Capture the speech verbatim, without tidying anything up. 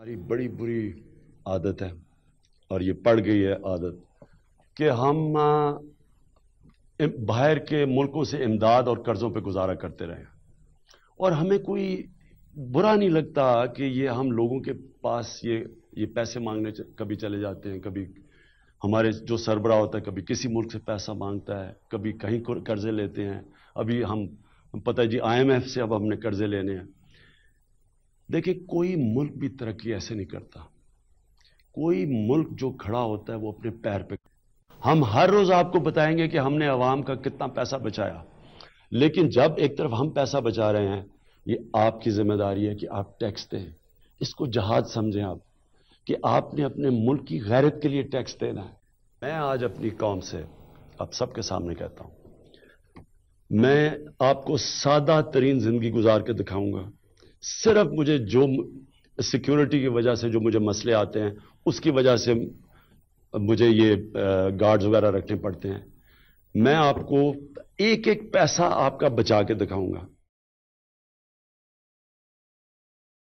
हमारी बड़ी बुरी आदत है और ये पड़ गई है आदत कि हम बाहर के मुल्कों से इमदाद और कर्ज़ों पे गुजारा करते रहे और हमें कोई बुरा नहीं लगता कि ये हम लोगों के पास ये ये पैसे मांगने कभी चले जाते हैं, कभी हमारे जो सरबराह होता है कभी किसी मुल्क से पैसा मांगता है, कभी कहीं कर्जे लेते हैं। अभी हम पता है जी आईएमएफ से अब हमने कर्जे लेने हैं। देखिए कोई मुल्क भी तरक्की ऐसे नहीं करता। कोई मुल्क जो खड़ा होता है वो अपने पैर पे। हम हर रोज आपको बताएंगे कि हमने अवाम का कितना पैसा बचाया, लेकिन जब एक तरफ हम पैसा बचा रहे हैं, ये आपकी जिम्मेदारी है कि आप टैक्स दें। इसको जहाज समझें आप कि आपने अपने मुल्क की गैरत के लिए टैक्स देना है। मैं आज अपनी कौम से अब सबके सामने कहता हूं, मैं आपको सादा तरीन जिंदगी गुजार के दिखाऊंगा। सिर्फ मुझे जो सिक्योरिटी की वजह से जो मुझे मसले आते हैं उसकी वजह से मुझे ये गार्ड्स वगैरह रखने पड़ते हैं। मैं आपको एक एक पैसा आपका बचा के दिखाऊंगा।